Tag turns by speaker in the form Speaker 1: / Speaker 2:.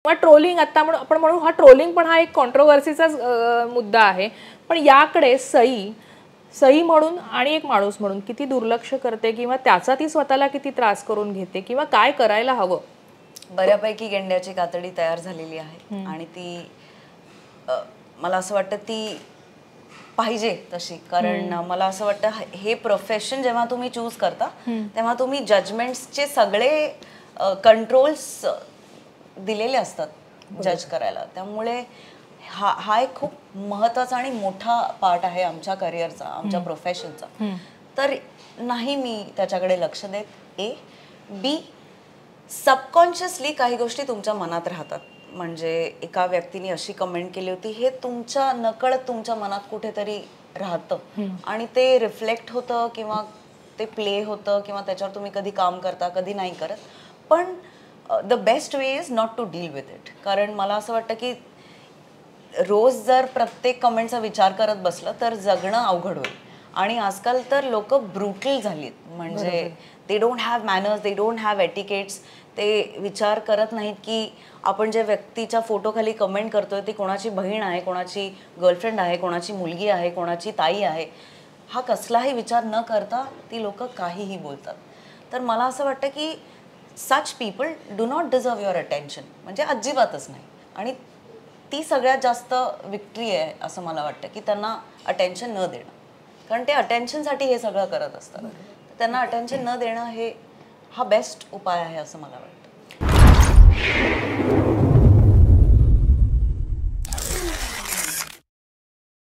Speaker 1: किंवा ट्रोलिंग, आता आपण म्हणू हा ट्रोलिंग पण हा एक कॉन्ट्रोवर्सीचाच मुद्दा आहे, पण याकडे सई म्हणून आणि एक माणूस म्हणून किती दुर्लक्ष करते किंवा त्याचा ती स्वतःला किती त्रास करून घेते किंवा काय करायला हवं?
Speaker 2: बऱ्यापैकी गेंड्याची कातडी तयार झालेली आहे आणि ती मला असं वाटतं ती पाहिजे तशी, कारण मला असं वाटतं हे प्रोफेशन जेव्हा तुम्ही चूज करता तेव्हा तुम्ही जजमेंट्सचे सगळे कंट्रोल्स दिलेले असतात जज करायला, त्यामुळे हा एक खूप महत्त्वाचा आणि मोठा पार्ट आहे आमच्या करिअरचा, आमच्या प्रोफेशनचा. तर नाही मी त्याच्याकडे लक्ष देत. ए बी सबकॉन्शियसली काही गोष्टी तुमच्या मनात राहतात. म्हणजे एका व्यक्तीने अशी कमेंट केली होती, हे तुमच्या नकळत तुमच्या मनात कुठेतरी राहतं आणि ते रिफ्लेक्ट होतं किंवा ते प्ले होतं किंवा त्याच्यावर तुम्ही कधी काम करता कधी नाही करत. पण the best way is not to deal with it. कारण मला असं वाटतं की रोज जर प्रत्येक कमेंटचा विचार करत बसलं तर जगणं अवघड होईल. आणि आजकाल तर लोक ब्रुटल झालीत, म्हणजे they don't have manners, they don't have etiquettes. ते विचार करत नाहीत की आपण ज्या व्यक्तीच्या फोटोखाली कमेंट करतोय ती कोणाची बहीण आहे, कोणाची गर्लफ्रेंड आहे, कोणाची मुलगी आहे, कोणाची ताई आहे. हा कसलाही विचार न करता ती लोक काहीही बोलतात. तर मला असं वाटतं की such people do not deserve your attention, म्हणजे अजिबातच नाही. आणि ती सगळ्यात जास्त विक्ट्री आहे असं मला वाटतं की त्यांना अटेन्शन न देणं, कारण ते अटेन्शनसाठी हे सगळं करत असतात. त्यांना अटेन्शन न देणं हा बेस्ट उपाय आहे असं मला वाटतं.